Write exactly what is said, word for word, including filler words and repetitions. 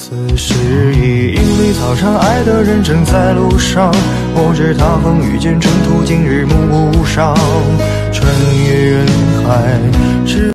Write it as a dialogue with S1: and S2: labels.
S1: 此时已莺飞草长，爱的人正在路上。我知他风雨兼程途，今日暮上。穿越人海。